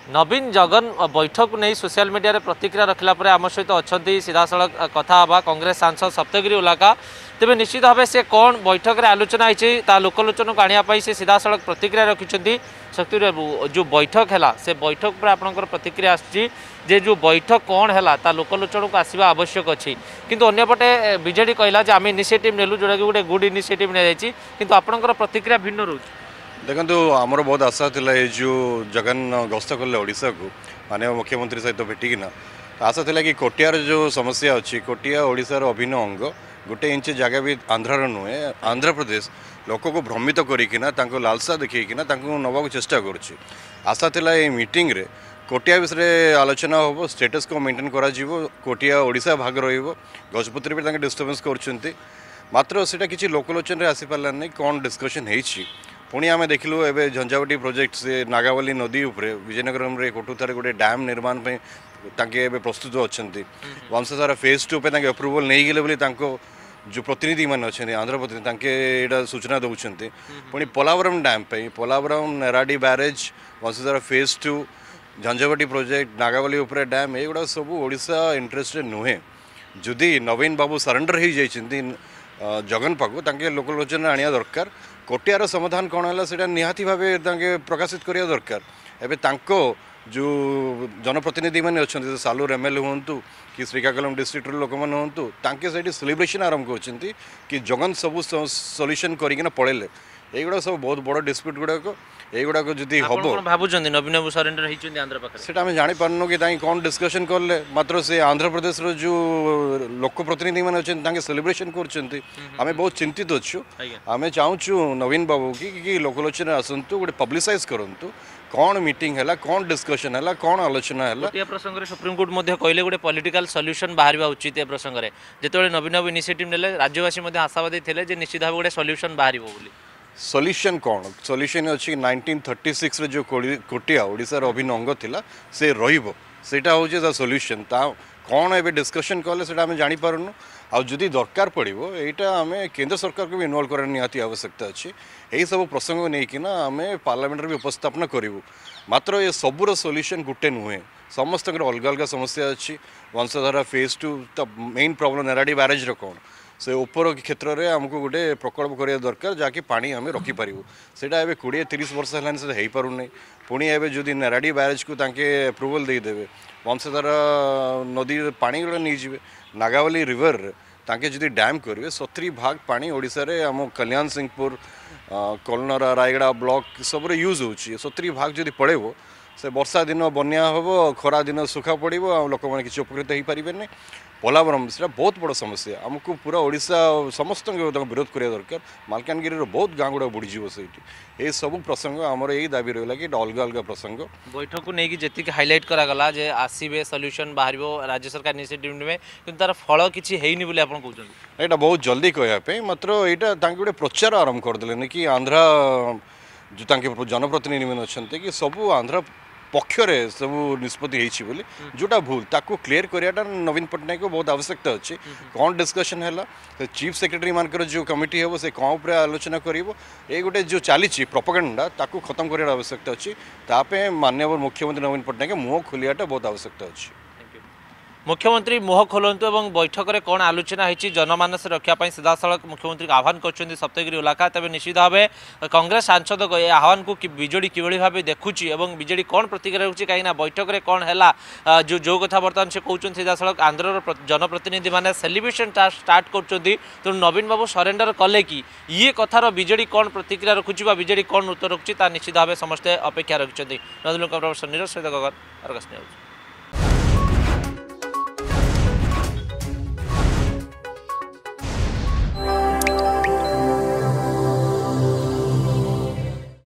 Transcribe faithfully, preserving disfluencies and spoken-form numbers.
नवीन जगन बैठक नहीं social media रे प्रतिक्रिया रखला परे आम सहित अच्छा सीधा सड़क कथा हवा कांग्रेस सांसद सप्तगिरी उलाका तेज निश्चित भाव से कौन बैठक रे आलोचना होती लोकलोचन को आने से सीधा सड़क प्रतिक्रिया रखिंट शक्ति जो बैठक है से बैठक पर आपंकर प्रतिक्रिया आसची जे जो बैठक कौन है लोकलोचन को आसवा आवश्यक अच्छी किंतु अन्यपटे बीजेडी कहला आम इनिशिएटिव नेलु जोटा कि गोटे गुड इनिशिएटिव नि किंतु आपंकर प्रतिक्रिया भिन्न रोच देखो आमर बहुत आशा था ये जो जगन गस्त कले ओडिशा को माननीय मुख्यमंत्री सहित भेटिकिना आशा था कि कोटियार जो समस्या अच्छी कोटिया ओडिशार अभिन्न अंग गोटे इंच जगह भी आंध्रार नुहे आंध्र प्रदेश लोक को भ्रमित करना लालसा देखना नवा चेष्टा करुच्ची आशा था ये मीटिंग रे कोटिया विषय आलोचना हम स्टेटस को मेंटेन करा कोटिया ओडिशा भाग रजपुत्री भी डिस्टर्बेंस कर मात्र से किसी लोकलोचन आसी पारा नहीं कौन डिस्कसन होती पुणी आम देखलु एवं झंझावटी प्रोजेक्ट से नागावली नदी उपरे विजयनगर में कोटुथार गोटे डैम निर्माण पे प्रस्तुत अच्छा वंशधारा फेज टू पे अप्रुवल नहीं गले जो प्रतिनिधि मान अच्छा आंध्र प्रतिनिधि सूचना दौरान पुणी पोलावरम डैम पे Polavaram Neradi barrage Vamsadhara phase two Jhanjhavati project Nagavali उपरे डैम युवा सब ओडिशा इंटरेस्ट नुहे जदि नवीन बाबू सरेंडर हो जाती जगन पाखु लोकलोचन आने दरकार कोटियार समाधान कौन है से निहाती भाव प्रकाशित करने दरकार एवं जो जनप्रतिनिधि मैंने अच्छा सालूर एम एल हूँ कि श्रीकाकुलम डिस्ट्रिक्ट लोक मैंने हूँ ताकि सेलिब्रेशन आरंभ कर कि जगन सब सॉल्यूशन करना पड़े युवा सब बहुत बड़ डिस्प्यूट गुड़ाक युवाक जदि हम भावुँ नवीन बाबू सरेंडर होती आंध्र पाखे से आम जापारनु कि कौन डिस्कसन कले मात्र से आंध्र प्रदेश जो लोक प्रतिनिधि मैंने अच्छे सेलिब्रेशन करें बहुत चिंतित अच्छु आम चाहूँ नवीन बाबू की, कि लोकलोचन आसतु गोटे पब्लिसाइज करूँ कौन मीटिंग है कौन डिस्कसन है कौन आलोचना है प्रसंग में सुप्रीमकोर्ट कहले गोटे पॉलिटिकल सॉल्यूशन बाहर उचित प्रसंग में जो नवीन बाबू इनिशिएटिव नेले राज्यवासी आशावादी थे निश्चित भाव गोटे सॉल्यूशन बाहर सॉल्यूशन कौन सॉल्यूशन अच्छी नाइंटीन थर्टी सिक्स रे जो कोटिया ओडिशार अभिन्न अंग थिला से रहिबो सेटा होचे द सॉल्यूशन ता कौन एबे डिस्कशन कले सेटा हम जानि पारुनु आ जदि दरकार पड़िबो एटा हमें केंद्र सरकार को भी इन्वॉल्व करने निहाती आवश्यकता अच्छी यही सब प्रसंग नहीं कि ना आम पार्लियामेंट भी उपस्थापन करूँ मात्र ये सबूर सॉल्यूशन गुटे नुहे समस्त अलग अलग समस्या अच्छी Vamsadhara phase two the main problem Neradi barrage कौन से ऊपर क्षेत्र में आमको गोटे प्रकल्प करिया दरकार जहाँकि पानी आम रखिपर सेटा एबे कोड़े तीस वर्ष है से हो पार नहीं पुणी एवं जदि नेराडी बैरेज को तांके अप्रुवल देदेवे वंशधारा नदी पानी गुड़ा नहीं जाए नागावली रिवर तांके जदि डैम करेंगे सतरी भाग पानी ओडिशा रे आम कल्याण सिंहपुर कलनरा रायगड़ा ब्लॉक सब यूज हो सतरी भाग जदि पड़ेबो से वर्षा दिन बन्या हम खरा दिन सुखा पड़ो लोक मैंने किसी उपकृत हो पारे पोलावरम से बहुत बड़ समस्या आमको पूरा ओडिशा समस्त विरोध करिया दरकार मालकानगिरी बहुत गाँ गुड़ा बुड़ीज से ये सब प्रसंग आमर यही दाबी रहा कि अलग अलग प्रसंग बैठक को लेकिन जी हाइलाइट करागला जे आसवे सॉल्यूशन बाहर राज्य सरकार इनिशिएटिव ने कि तार फल किसी है नहीं आप कहते यहाँ बहुत जल्दी कहवाई मात्र यहाँ गोटे प्रचार आरंभ करदे कि आंध्रा जो जनप्रतिनिधि मैंने अच्छा कि सबू आंध्र पक्षरे सब निष्पत्ति होती जोटा भूल ताको क्लीयर कराटा नवीन पट्टनायक को बहुत आवश्यकता अच्छी कौन डिस्कसन है चीफ सेक्रेटरी मानकर जो कमिटी है से कौन पर आलोचना कर गोटे जो चली प्रोपेगेंडा ताको खत्म करार आवश्यकता अच्छी तापे माननीय मुख्यमंत्री नवीन पट्टनायक मुँह खोलियाटा बहुत आवश्यकता अच्छी मुख्यमंत्री मुह खोलतु और बैठक में कौन आलोचना होती जनमानस रखापी सीधा सड़क मुख्यमंत्री आह्वान कर सप्तगिरी उलाका तेज निश्चित भाव कांग्रेस सांसद आह्वान को बीजेडी किभली भाव देखुची और बीजेडी कौन प्रतिक्रिया रखुची कहीं बैठक में कौन है जो जो कथा बर्तमान से कहते सीधा सड़क आंध्र जनप्रतिनिधि मैंने सेलिब्रेशन स्टार्ट कर तेणु नवीन बाबू सरेंडर कले कि ये कथार बीजेडी कौन प्रतिक्रिया रखुची बीजेडी कौन उत्तर रखुची निश्चित भाव समस्ते अपेक्षा रखिंट नीरज सहित गगन अर्गस न्यूज।